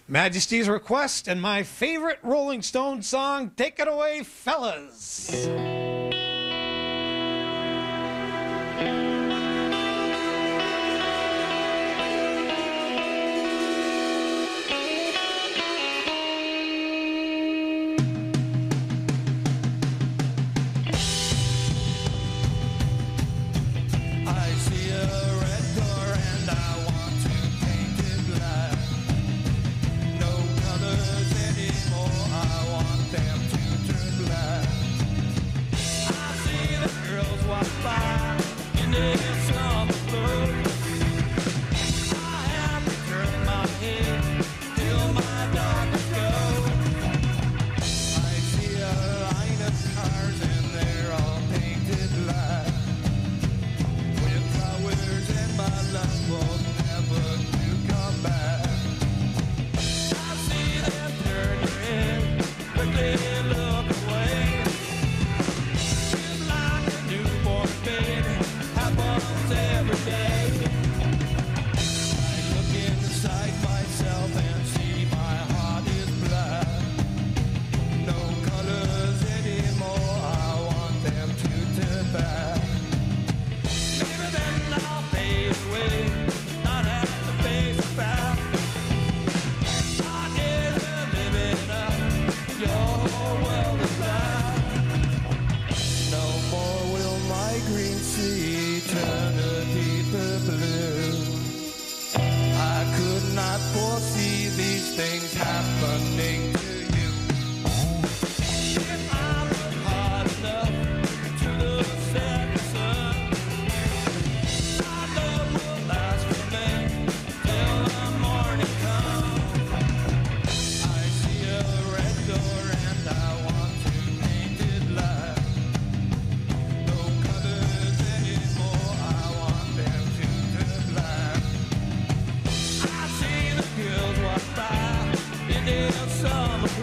Majesties Request and my favorite Rolling Stones song, Take It Away, Fellas. Foresee these things happening to you. If I work hard enough to the setting sun, my love will last for me till the morning comes. I see a red door and I want to paint it black. No colors anymore, I want them to turn black. Girls walk by in their summer